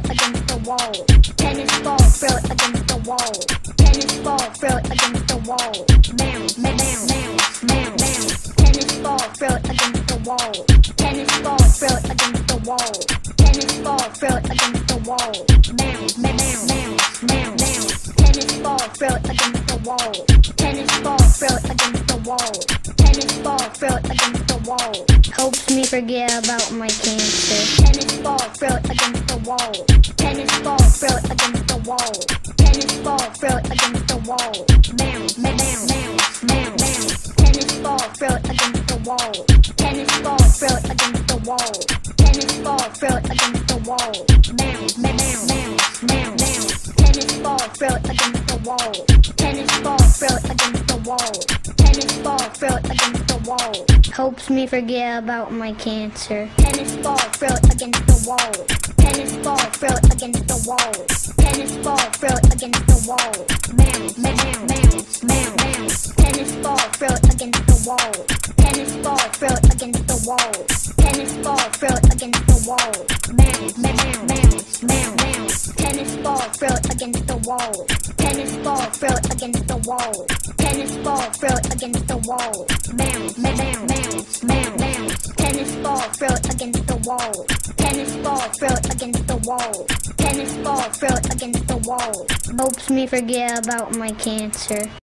against the wall. Tennis ball, throw it against the wall. Tennis ball, throw it against the wall. Bounce, bounce, bounce, bounce, bounce. Tennis ball, throw it against the wall. Tennis ball, throw it against the wall. Tennis ball, throw it against the wall. Bounce, bounce, bounce, bounce, bounce. Tennis ball, throw it against the wall. Tennis ball, throw it against the wall. Tennis ball, throw it against the wall. Helps me forget about my cancer. Tennis ball, throw it against the wall. Tennis ball, throw it against the wall. Tennis ball, throw it against the wall. Bounce, bounce, bounce, bounce, bounce. Tennis ball, throw it against the wall. Tennis ball, throw it against the wall. Tennis ball, throw it against the wall. Bounce, bounce, bounce, bounce, bounce. Tennis ball, throw it against the wall. Tennis ball, throw it against the wall. Tennis ball, throw it against the wall. Helps me forget about my cancer. Tennis ball, throw it against the wall. Tennis ball, throw it against the wall. Tennis ball, throw it against the wall. Bounce, bounce, bounce, bounce, bounce. Tennis ball, throw it against the wall. Tennis ball, throw it against the wall. Tennis ball, throw it against the wall. Bounce, bounce, bounce, bounce, bounce. Tennis ball, throw it against the wall. Tennis ball, throw it against the wall. Tennis ball, throw it against the wall. Bounce, bounce, bounce, bounce, bounce. Tennis ball, throw it against the wall. Tennis ball, throw it against the wall. Tennis ball, throw it against the wall. Helps me forget about my cancer.